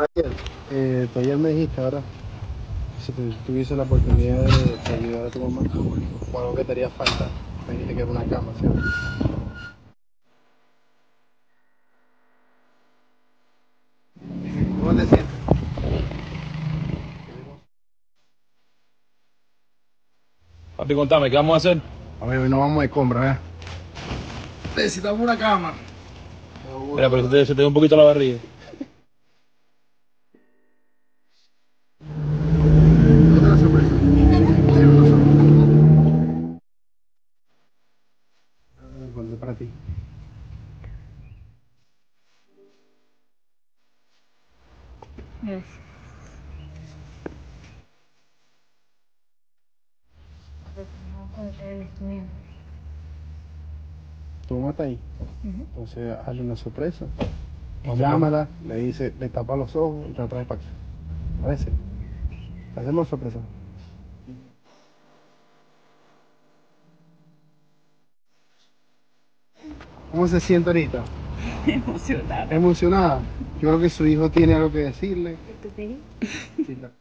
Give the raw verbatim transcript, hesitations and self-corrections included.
Ayer, eh, tú ayer me dijiste, ¿verdad? Si tu- tuviese la oportunidad de, de ayudar a tu mamá o algo que te haría falta, me dijiste que era una cama, ¿cierto? ¿Cómo te sientes? Papi, contame, ¿qué vamos a hacer? A ver, hoy no vamos de compra, ¿eh? Necesitamos una cama. Mira, pero se te, se te ve un poquito la barriga. Otra sorpresa. Hay una sorpresa. Ah, ¿cuándo es para ti? Yes. Tu mamá está ahí. Ujú. Entonces, hazle una sorpresa. Vamos, Llámala, le dice, le tapa los ojos y te la traes para acá. ¿Parece? Hacemos sorpresa. ¿Cómo se siente ahorita? Emocionada. Emocionada. Yo creo que su hijo tiene algo que decirle. ¿Tú sí? Sí, la-